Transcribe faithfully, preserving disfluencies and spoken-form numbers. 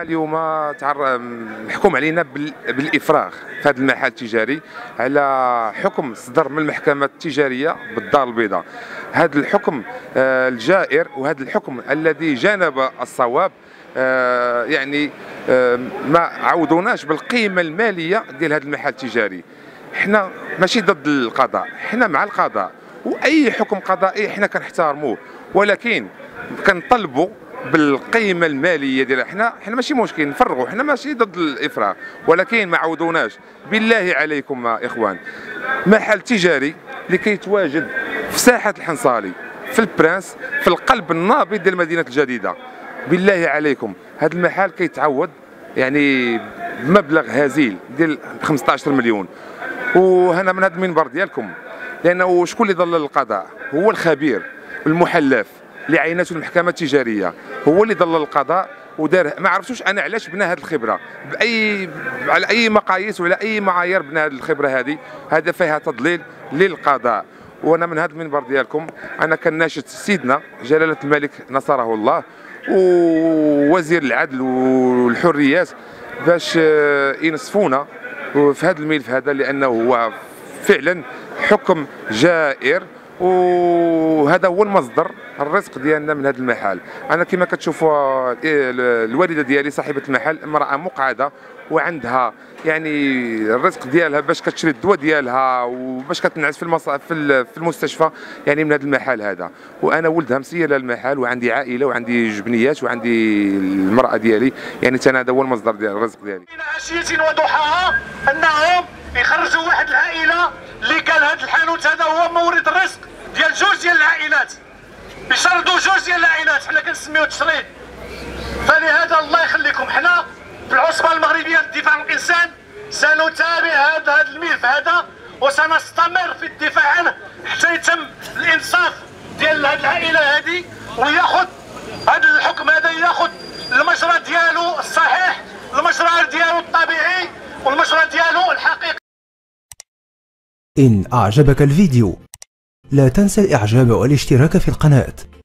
اليوم تعر محكوم علينا بالافراغ في هذا المحل التجاري على حكم صدر من المحكمه التجاريه بالدار البيضاء. هذا الحكم الجائر وهذا الحكم الذي جانب الصواب، يعني ما عوضوناش بالقيمه الماليه ديال هذا المحل التجاري. حنا ماشي ضد القضاء، حنا مع القضاء، واي حكم قضائي حنا كنحترموه، ولكن كنطلبوا بالقيمه الماليه ديالها. حنا حنا ماشي مشكل نفرغوا، حنا ماشي ضد الافراغ، ولكن ما عوضوناش. بالله عليكم يا اخوان، محل تجاري اللي كيتواجد في ساحه الحنصالي في البرانس في القلب النابض ديال مدينه الجديده، بالله عليكم هذا المحل كيتعوض يعني بمبلغ هزيل ديال خمسة عشر مليون. وهنا من هذا المنبر ديالكم، لانه شكون اللي ضل القضاء؟ هو الخبير المحلف اللي عينته المحكمه التجاريه، هو اللي ضل القضاء ودار. ما عرفتوش انا علاش بنى هذه الخبره باي على اي مقاييس وعلى اي معايير بنى هذه الخبره هذه. هذا فيها تضليل للقضاء. وانا من هذا المنبر ديالكم انا كناشد سيدنا جلاله الملك نصره الله ووزير العدل والحريات باش ينصفونا في هذا الملف هذا، لانه هو فعلا حكم جائر، وهذا هو المصدر الرزق ديالنا من هذا المحل. انا كما كتشوفوا الوالده ديالي صاحبه المحل امراه مقعده وعندها يعني الرزق ديالها باش كتشري الدواء ديالها وباش كتنعس في المص... في في المستشفى يعني من هذا المحل هذا. وانا ولدها مسير للمحل وعندي عائله وعندي جبنيات وعندي المراه ديالي، يعني حتى هذا هو المصدر ديال الرزق ديالي. عشيه وضحاها انهم يخرجوا واحد العائله اللي كان هذا الحانوت هذا هو مورد الرزق ديال جوج ديال العائلات، يشردوا جوج ديال العائلات حنا كنسميوه تشريد. فلهذا الله يخليكم، حنا في العصبه المغربيه للدفاع عن الانسان سنتابع هذا هذا الملف هذا وسنستمر في الدفاع عنه حتى يتم الانصاف ديال هذه العائله هذه، وياخذ هذا الحكم هذا ياخذ المجرى ديالو الصحيح، المجرى ديالو الطبيعي، والمجرى ديالو الحقيقي. إن أعجبك الفيديو لا تنسى الإعجاب والاشتراك في القناة.